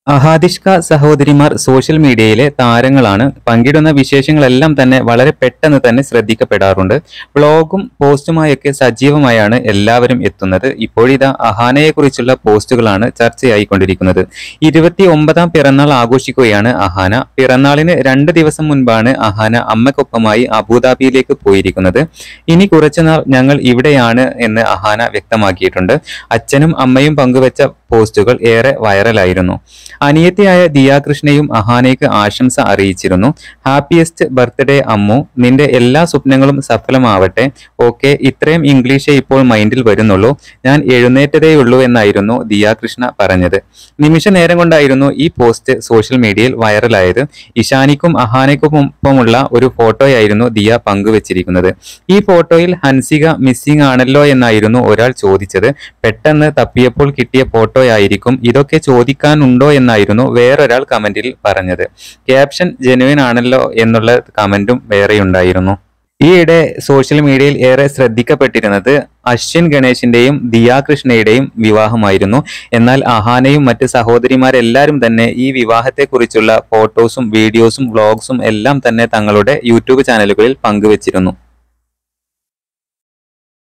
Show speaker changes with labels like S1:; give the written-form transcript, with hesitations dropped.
S1: അഹാദിഷ്ക സഹോദരിമാർ സോഷ്യൽ മീഡിയയിലെ താരങ്ങളാണ്. പങ്കിടുന്ന വിശേഷങ്ങളെല്ലാം തന്നെ വളരെ പെട്ടെന്ന് തന്നെ ശ്രദ്ധിക്കപ്പെടാറുണ്ട്. വ്ളോഗും പോസ്റ്റുമായൊക്കെ സജീവമായാണ് എല്ലാവരും എത്തുന്നത്. ഇപ്പോഴിതാ അഹാനയെക്കുറിച്ചുള്ള പോസ്റ്റുകളാണ് ചർച്ചയായിക്കൊണ്ടിരിക്കുന്നത്. 29ാം പിറന്നാൾ ആഘോഷിക്കുകയാണ് അഹാന. പിറന്നാളിന് 2 ദിവസം മുൻപാണ് അഹാന അമ്മയ്ക്കൊപ്പമായി അബുദാബിയിലേക്ക് പോയിരിക്കുന്നത്. ഇനി കുറച്ചുനാൾ ഞങ്ങൾ ഇവിടെയാണ് എന്ന് അഹാന വ്യക്തമാക്കിയിട്ടുണ്ട്. അച്ഛനും അമ്മയും പങ്കുവച്ച പോസ്റ്റുകൾ ഏറെ വൈറലായിരുന്നു. അനിയത്തിയായ ദിയാകൃഷ്ണയും അഹാനയ്ക്ക് ആശംസ അറിയിച്ചിരുന്നു. ഹാപ്പിയസ്റ്റ് ബർത്ത്ഡേ അമ്മു, നിന്റെ എല്ലാ സ്വപ്നങ്ങളും സഫലമാവട്ടെ. ഓക്കെ, ഇത്രയും ഇംഗ്ലീഷേ ഇപ്പോൾ മൈൻഡിൽ വരുന്നുള്ളൂ, ഞാൻ എഴുന്നേറ്റതേയുള്ളൂ എന്നായിരുന്നു ദിയാകൃഷ്ണ പറഞ്ഞത്. നിമിഷ നേരം കൊണ്ടായിരുന്നു ഈ പോസ്റ്റ് സോഷ്യൽ മീഡിയയിൽ വൈറലായത്. ഇഷാനിക്കും അഹാനയ്ക്കുമൊപ്പമുള്ള ഒരു ഫോട്ടോയായിരുന്നു ദിയ പങ്കുവച്ചിരിക്കുന്നത്. ഈ ഫോട്ടോയിൽ ഹൻസിക മിസ്സിംഗ് ആണല്ലോ എന്നായിരുന്നു ഒരാൾ ചോദിച്ചത്. പെട്ടെന്ന് തപ്പിയപ്പോൾ കിട്ടിയ ഫോട്ടോയായിരിക്കും, ഇതൊക്കെ ചോദിക്കാനുണ്ടോ എന്നായിരുന്നു വേറൊരാൾ കമന്റിൽ പറഞ്ഞത്. ക്യാപ്ഷൻ ജെനുവിൻ ആണല്ലോ എന്നുള്ള കമന്റും വേറെയുണ്ടായിരുന്നു. ഈയിടെ സോഷ്യൽ മീഡിയയിൽ ഏറെ ശ്രദ്ധിക്കപ്പെട്ടിരുന്നത് അശ്വിൻ ഗണേഷിന്റെയും ദിയാകൃഷ്ണയുടെയും വിവാഹമായിരുന്നു. എന്നാൽ അഹാനയും മറ്റ് സഹോദരിമാരെല്ലാവരും തന്നെ ഈ വിവാഹത്തെക്കുറിച്ചുള്ള ഫോട്ടോസും വീഡിയോസും വ്ളോഗ്സും എല്ലാം തന്നെ തങ്ങളുടെ യൂട്യൂബ് ചാനലുകളിൽ പങ്കുവച്ചിരുന്നു.